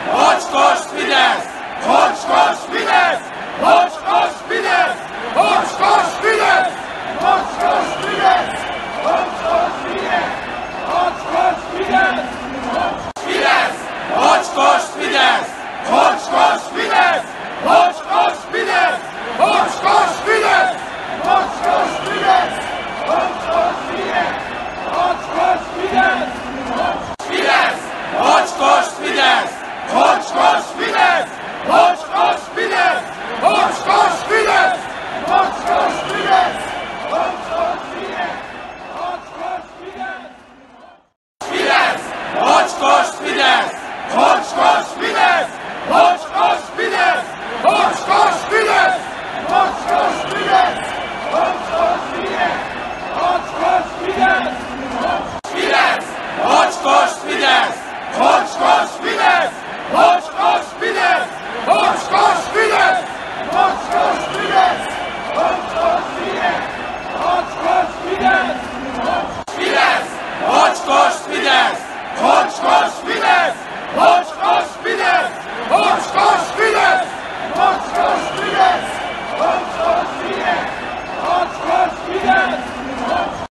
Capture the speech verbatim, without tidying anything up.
Hoş koş Fides! Hoş koş Fides! Hoş koş Fides! Hoş koş Fides! Hoş koş Fides! Hoş koş Fides! Hoş koş Fides! Fides! Hoş koş Fides! Hoş koş Fides! Hoş koş Fides! Hoş koş Fides! Hoş koş Fides! Hoş koş Fides! Hoş koş Fides! Fides! Hoş koş Fides! Hoş koş Fides! Hoş koş Fides! Hoş koş Fides! Hoş koş Fides! Hoş koş Fides! Hoş koş Fides! Fides! Hoş koş Fides! Hoş koş Fides! Hoş koş Fides! Hoş koş Fides! Hoş koş Fides! Hoş koş Fides! Hoş koş Fides! Fides! Hoş koş Fides! Hoş koş Fides! Hoş koş Fides! Hoş koş